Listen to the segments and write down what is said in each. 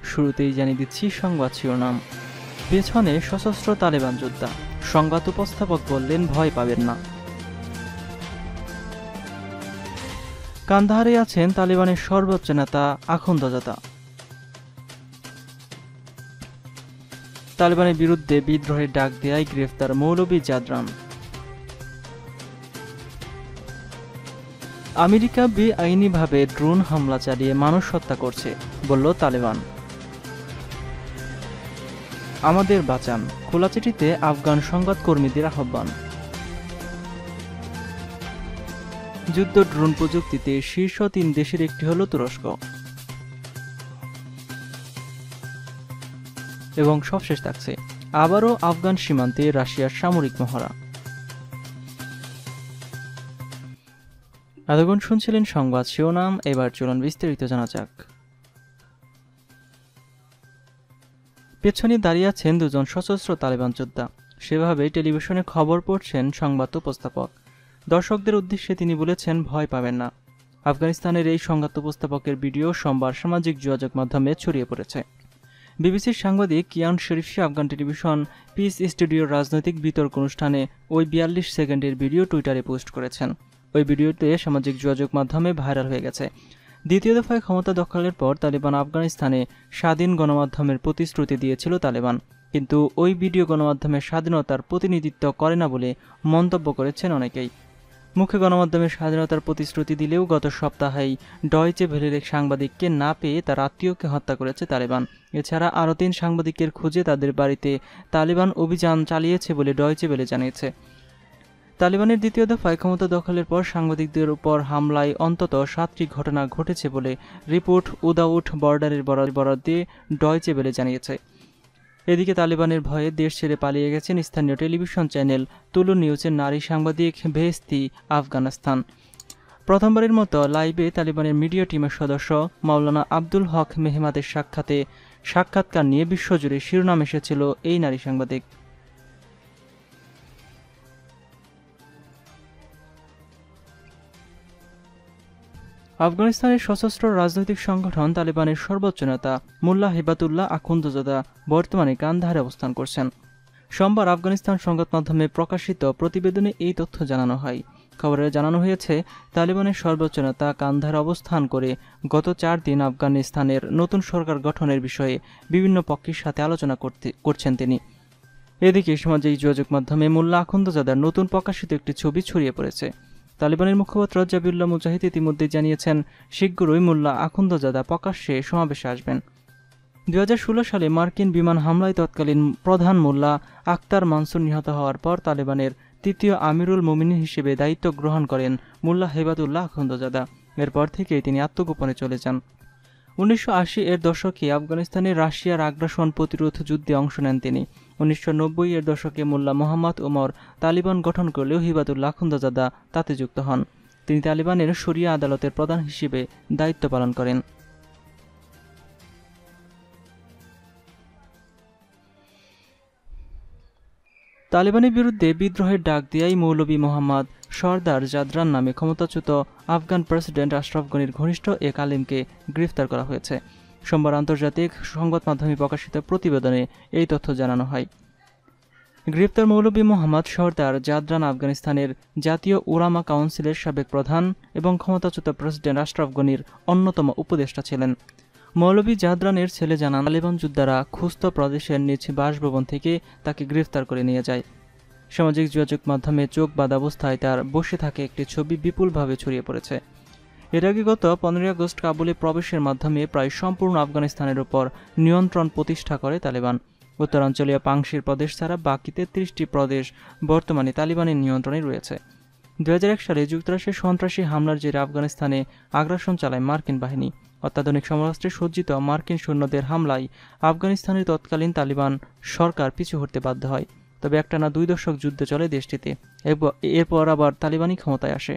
শুরুতেই জানিয়ে দিচ্ছি সংবাদ শিরোনাম। পেছনে সশস্ত্র তালেবান যোদ্ধা, সংবাদ উপস্থাপক বললেন ভয় পাবেন না। কান্দাহারে আছেন তালেবানের সর্বোচ্চ নেতা আখুন্দজাদা। তালেবানের বিরুদ্ধে বিদ্রোহের ডাক দেয়ায় গ্রেফতার মৌলভী জাদরান। আমেরিকা বেআইনিভাবে ড্রোন হামলা চালিয়ে মানুষ হত্যা করছে, বলল তালেবান। আমাদের বাঁচান, খোলা চিঠিতে আফগান সংবাদকর্মীদের আহ্বান। যুদ্ধ ড্রোন প্রযুক্তিতে শীর্ষ 3 দেশের একটি হল তুরস্ক। এবং সবশেষ থাকছে আবারও আফগান সীমান্তে রাশিয়ার সামরিক মহড়া। এতক্ষণ শুনছিলেন সংবাদ শিরোনাম, এবার চলুন বিস্তারিত জানা যাক। পেছনে দাঁড়িয়ে আছেন 2 জন সশস্ত্র তালেবান যোদ্ধা, সেভাবেই টেলিভিশনে খবর পড়ছেন সংবাদ উপস্থাপক। দর্শকদের উদ্দেশ্যে তিনি বলেছেন ভয় পাবেন না। আফগানিস্তানের এই সংবাদ উপস্থাপকের ভিডিও সোমবার সামাজিক যোগাযোগ মাধ্যমে ছড়িয়ে পড়েছে। বিবিসির সাংবাদিক Kian Sharifi Afghan television peace স্টুডিওর রাজনৈতিক বিতর্ক অনুষ্ঠানে ওই 42 সেকেন্ডের ভিডিও টুইটারে পোস্ট করেছেন। ওই ভিডিওতে সামাজিক যোগাযোগ মাধ্যমে ভাইরাল হয়ে গেছে। দ্বিতীয় দফায় ক্ষমতা দখলের পর তালেবান আফগানিস্তানে স্বাধীন গণমাধ্যমের প্রতিশ্রুতি দিয়েছিল তালেবান, কিন্তু ওই ভিডিও গণমাধ্যমের স্বাধীনতার প্রতিনিধিত্ব করে না বলে মন্তব্য করেছেন অনেকেই। মুখে গণমাধ্যমের স্বাধীনতার প্রতিশ্রুতি দিলেও গত সপ্তাহেই ডয়চে ভেলের এক সাংবাদিককে না পেয়ে তার আত্মীয়কে হত্যা করেছে তালেবান। এছাড়া আরও 3 সাংবাদিকের খুঁজে তাদের বাড়িতে তালেবান অভিযান চালিয়েছে বলে ডয়চে ভেলে জানিয়েছে। তালেবানের দ্বিতীয় দফায় ক্ষমতা দখলের পর সাংবাদিকদের উপর হামলায় অন্তত 7টি ঘটনা ঘটেছে বলে রিপোর্ট উইদাউট বর্ডারের বরাত দিয়ে ডয়চে ভেলে জানিয়েছে। এদিকে তালেবানের ভয়ে দেশ ছেড়ে পালিয়ে গেছেন স্থানীয় টেলিভিশন চ্যানেল তুলু নিউজের নারী সাংবাদিক ভেস্তি আফগানিস্তান। প্রথমবারের মতো লাইভে তালেবানের মিডিয়া টিমের সদস্য মাওলানা আব্দুল হক মেহমাদের সাক্ষাৎকার নিয়ে বিশ্বজুড়ে শিরোনাম এসেছিল এই নারী সাংবাদিক। আফগানিস্তানের সশস্ত্র রাজনৈতিক সংগঠন তালেবানের সর্বোচ্চ নেতা মোল্লা হেবাতুল্লাহ আখুন্দজাদা বর্তমানে কান্দাহারে অবস্থান করছেন। সোমবার আফগানিস্তান সংবাদ মাধ্যমে প্রকাশিত প্রতিবেদনে এই তথ্য জানানো হয়। খবরে জানানো হয়েছে, তালেবানের সর্বোচ্চ নেতা কান্দাহারে অবস্থান করে গত 4 দিন আফগানিস্তানের নতুন সরকার গঠনের বিষয়ে বিভিন্ন পক্ষের সাথে আলোচনা করছেন তিনি। এদিকে সামাজিক যোগাযোগ মাধ্যমে মোল্লা আখুন্দজাদার নতুন প্রকাশিত একটি ছবি ছড়িয়ে পড়েছে। তালেবানের মুখপাত্র জাবিউল্লাহ মুজাহিদ ইতিমধ্যে জানিয়েছেন, শীঘ্রই মোল্লা আখুন্দজাদা প্রকাশ্যে সমাবেশে আসবেন। 2016 সালে মার্কিন বিমান হামলায় তৎকালীন প্রধান মোল্লা আখতার মানসুর নিহত হওয়ার পর তালেবানের 3য় আমিরুল মুমিনিন হিসেবে দায়িত্ব গ্রহণ করেন মোল্লা হেবাতুল্লাহ আখুন্দজাদা। এরপর থেকেই তিনি আত্মগোপনে চলে যান। 1980-এর দশকে আফগানিস্তানে রাশিয়ার আগ্রাসন প্রতিরোধ যুদ্ধে অংশ নেন তিনি। 1990-এর দশকে মোল্লা মোহাম্মদ ওমর তালিবান গঠন করলেও হিবাতুল্লাহ আখুন্দজাদা তাতে যুক্ত হন। তিনি তালিবানের শরিয়া আদালতের প্রধান হিসেবে দায়িত্ব পালন করেন। তালেবানের বিরুদ্ধে বিদ্রোহের ডাক দেয়াই মৌলভী মোহাম্মদ সরদার জাদরান নামে ক্ষমতাচ্যুত আফগান প্রেসিডেন্ট আশরাফ গনির ঘনিষ্ঠ এক আলেমকে গ্রেফতার করা হয়েছে। সোমবার আন্তর্জাতিক সংবাদ মাধ্যমে প্রকাশিত প্রতিবেদনে এই তথ্য জানানো হয়। গ্রেফতার মৌলভী মোহাম্মদ সরদার জাদরান আফগানিস্তানের জাতীয় উলামা কাউন্সিলের সাবেক প্রধান এবং ক্ষমতাচ্যুত প্রেসিডেন্ট আশরাফ গনির অন্যতম উপদেষ্টা ছিলেন। মৌলভী জাদরানের ছেলে জানান, তালেবান যোদ্ধারা খুস্ত প্রদেশের নিজ বাসভবন থেকে তাকে গ্রেফতার করে নিয়ে যায়। সামাজিক যোগাযোগ মাধ্যমে চোখ বাঁধা অবস্থায় তার বসে থাকে একটি ছবি বিপুলভাবে ছড়িয়ে পড়েছে। এর আগে গত 15 আগস্ট কাবুলে প্রবেশের মাধ্যমে প্রায় সম্পূর্ণ আফগানিস্তানের উপর নিয়ন্ত্রণ প্রতিষ্ঠা করে তালেবান। উত্তরাঞ্চলীয় পাংশির প্রদেশ ছাড়া বাকি 33টি প্রদেশ বর্তমানে তালিবানের নিয়ন্ত্রণে রয়েছে। 2001 সালে যুক্তরাষ্ট্রের সন্ত্রাসী হামলার জেরে আফগানিস্তানে আগ্রাসন চালায় মার্কিন বাহিনী। অত্যাধুনিক সমরাস্ত্রে সজ্জিত মার্কিন সৈন্যদের হামলায় আফগানিস্তানের তৎকালীন তালিবান সরকার পিছু হটতে বাধ্য হয়। তবে একটানা 2 দশক যুদ্ধ চলে দেশটিতে। এরপর আবার তালিবানি ক্ষমতায় আসে।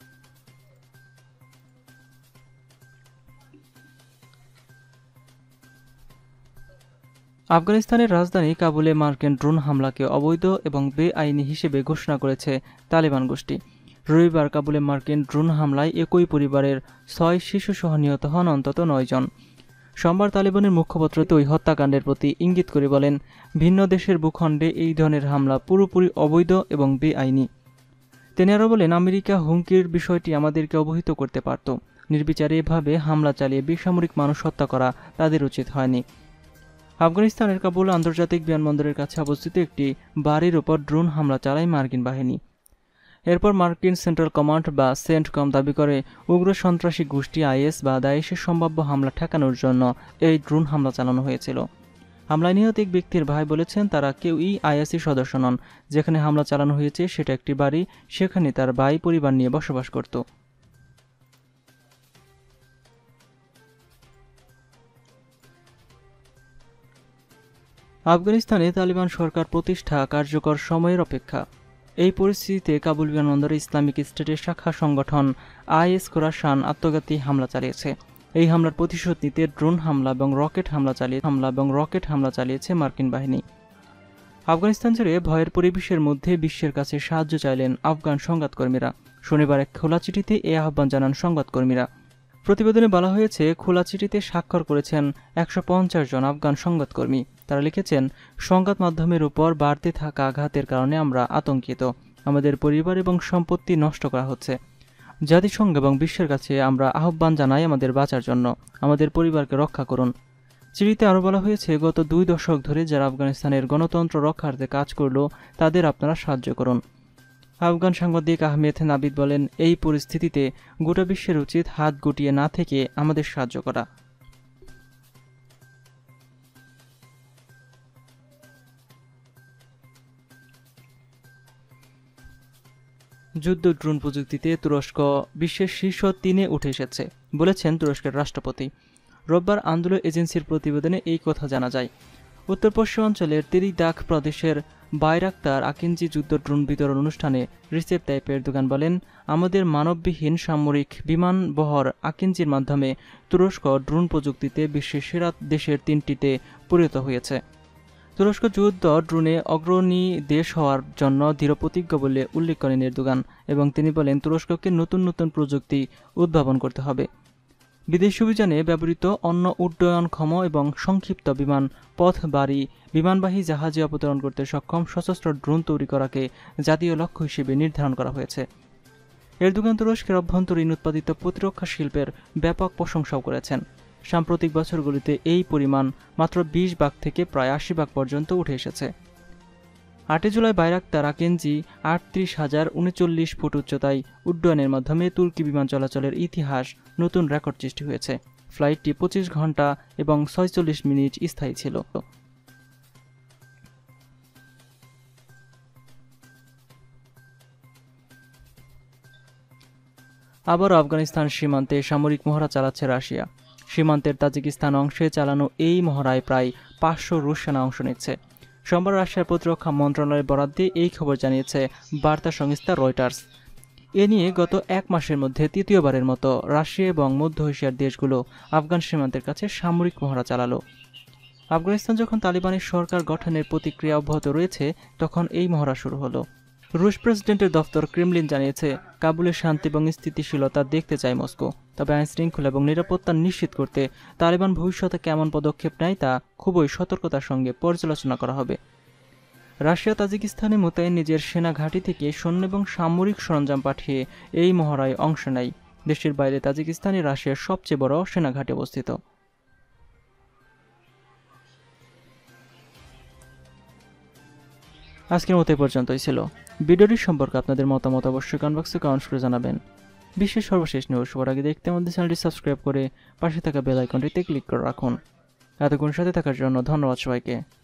আফগানিস্তানের রাজধানী কাবুলে মার্কিন ড্রোন হামলাকে অবৈধ এবং বেআইনি হিসেবে ঘোষণা করেছে তালেবান গোষ্ঠী। রবিবার কাবুলে মার্কিন ড্রোন হামলায় একই পরিবারের 6 শিশুসহ নিহত হন অন্তত 9 জন। সোমবার তালেবানের মুখপাত্র ওই হত্যাকাণ্ডের প্রতি ইঙ্গিত করে বলেন, ভিন্ন দেশের ভূখণ্ডে এই ধরনের হামলা পুরোপুরি অবৈধ এবং বেআইনি। তিনি আরও বলেন, আমেরিকা হুমকির বিষয়টি আমাদেরকে অবহিত করতে পারত। নির্বিচারে এভাবে হামলা চালিয়ে বেসামরিক মানুষ হত্যা করা তাদের উচিত হয়নি। আফগানিস্তানের কাবুল আন্তর্জাতিক বিমানবন্দরের কাছে অবস্থিত একটি বাড়ির ওপর ড্রোন হামলা চালায় মার্কিন বাহিনী। এরপর মার্কিন সেন্ট্রাল কমান্ড বা সেন্টকম দাবি করে উগ্র সন্ত্রাসী গোষ্ঠী আইএস বা দায়েশের সম্ভাব্য হামলা ঠেকানোর জন্য এই ড্রোন হামলা চালানো হয়েছিল। হামলায় নিহত এক ব্যক্তির ভাই বলেছেন, তারা কেউই আইএসের সদস্য নন। যেখানে হামলা চালানো হয়েছে সেটা একটি বাড়ি, সেখানে তার ভাই পরিবার নিয়ে বসবাস করত। আফগানিস্তানে তালিবান সরকার প্রতিষ্ঠা কার্যকর সময়ের অপেক্ষা। এই পরিস্থিতিতে কাবুল বিমানবন্দরে ইসলামিক স্টেটের শাখা সংগঠন আইএস খোরাসান আত্মঘাতী হামলা চালিয়েছে। এই হামলার প্রতিশোধ নিতে ড্রোন হামলা এবং রকেট হামলা চালিয়েছে মার্কিন বাহিনী। আফগানিস্তান ছেড়ে ভয়ের পরিবেশের মধ্যে বিশ্বের কাছে সাহায্য চাইলেন আফগান সংবাদকর্মীরা। শনিবার এক খোলা চিঠিতে এ আহ্বান জানান সংবাদকর্মীরা। প্রতিবেদনে বলা হয়েছে, খোলা চিঠিতে স্বাক্ষর করেছেন 150 জন আফগান সংবাদকর্মী। তারা লিখেছেন, সংবাদ মাধ্যমের উপর বাড়তে থাকা আঘাতের কারণে আমরা আতঙ্কিত। আমাদের পরিবার এবং সম্পত্তি নষ্ট করা হচ্ছে। জাতিসংঘ এবং বিশ্বের কাছে আমরা আহ্বান জানাই আমাদের বাঁচার জন্য। আমাদের পরিবারকে রক্ষা করুন। চিঠিতে আরও বলা হয়েছে, গত 2 দশক ধরে যারা আফগানিস্তানের গণতন্ত্র রক্ষার্থে কাজ করল তাদের আপনারা সাহায্য করুন। আফগান সাংবাদিক আহমেদ নাবিদ বলেন, এই পরিস্থিতিতে গোটা বিশ্বের উচিত হাত গুটিয়ে না থেকে আমাদের সাহায্য করা। যুদ্ধ ড্রোন প্রযুক্তিতে তুরস্ক বিশ্বের শীর্ষ 3-এ উঠে এসেছে বলেছেন তুরস্কের রাষ্ট্রপতি। রোববার আন্দোলন এজেন্সির প্রতিবেদনে এই কথা জানা যায়। উত্তর পশ্চিমাঞ্চলের তেরিদাখ প্রদেশের বাইরাক্তার আকিঞ্জি যুদ্ধ ড্রোন বিতরণ অনুষ্ঠানে রিসেপ তাইপ এরদোগান বলেন, আমাদের মানববিহীন সামরিক বিমান বহর আকিঞ্জির মাধ্যমে তুরস্ক ড্রোন প্রযুক্তিতে বিশ্বের সেরা দেশের 3টিতে পরিণত হয়েছে। তুরস্ক যুদ্ধ ড্রোনে অগ্রণী দেশ হওয়ার জন্য দৃঢ়প্রতিজ্ঞ বলে উল্লেখ করেন এরদোগান এবং তিনি বলেন, তুরস্ককে নতুন নতুন প্রযুক্তি উদ্ভাবন করতে হবে। বিদেশি অভিযানে ব্যবহৃত অন্য উড্ডয়নক্ষম এবং সংক্ষিপ্ত বিমান পথ বাড়ি বিমানবাহী জাহাজে অবতরণ করতে সক্ষম সশস্ত্র ড্রোন তৈরি করাকে জাতীয় লক্ষ্য হিসেবে নির্ধারণ করা হয়েছে। এরদোগান তুরস্কের অভ্যন্তরীণ উৎপাদিত প্রতিরক্ষা শিল্পের ব্যাপক প্রশংসাও করেছেন। সাম্প্রতিক বছরগুলিতে এই পরিমাণ মাত্র 20 ভাগ থেকে প্রায় 80 ভাগ পর্যন্ত উঠে এসেছে। 8 জুলাই বাইরাক্তার আকিঞ্জি 38,039 ফুট উচ্চতায় উড্ডয়নের মাধ্যমে তুর্কি বিমান চলাচলের ইতিহাস নতুন রেকর্ড সৃষ্টি হয়েছে। ফ্লাইটটি 25 ঘন্টা এবং 46 মিনিট স্থায়ী ছিল। আবারও আফগানিস্তান সীমান্তে সামরিক মহড়া চালাচ্ছে রাশিয়া। সীমান্তের তাজিকিস্তান অংশে চালানো এই মহড়ায় প্রায় 500 রুশ সেনা অংশ নিচ্ছে। সোমবার রাশিয়ার প্রতিরক্ষা মন্ত্রণালয়ের বরাত দিয়ে এই খবর জানিয়েছে বার্তা সংস্থা রয়টার্স। এ নিয়ে গত 1 মাসের মধ্যে তৃতীয়বারের মতো রাশিয়া এবং মধ্য এশিয়ার দেশগুলো আফগান সীমান্তের কাছে সামরিক মহড়া চালালো। আফগানিস্তান যখন তালিবানের সরকার গঠনের প্রতিক্রিয়া অব্যাহত রয়েছে তখন এই মহড়া শুরু হলো। রুশ প্রেসিডেন্টের দফতর ক্রেমলিন জানিয়েছে, কাবুলের শান্তি এবং স্থিতিশীলতা দেখতে চায় মস্কো। তবে আইনশৃঙ্খলা এবং নিরাপত্তা নিশ্চিত করতে তালিবান ভবিষ্যতে কেমন পদক্ষেপ নেয় তা খুবই সতর্কতার সঙ্গে পর্যালোচনা করা হবে। রাশিয়া তাজিকিস্তানে মোতায়েন নিজের সেনা ঘাঁটি থেকে সৈন্য এবং সামরিক সরঞ্জাম পাঠিয়ে এই মহড়ায় অংশ নেয়। দেশের বাইরে তাজিকিস্তানে রাশিয়ার সবচেয়ে বড় সেনা ঘাঁটি অবস্থিত। আজকের মতো এই পর্যন্তই ছিল। ভিডিওটি সম্পর্কে আপনাদের মতামত অবশ্যই কমেন্ট বক্সে কমেন্ট করে জানাবেন। বিশ্বের সর্বশেষ নিউজ সবার আগে দেখতে আমাদের চ্যানেলটি সাবস্ক্রাইব করে পাশে থাকা বেল আইকনটিতে ক্লিক করে রাখুন। এতক্ষণ সাথে থাকার জন্য ধন্যবাদ সবাইকে।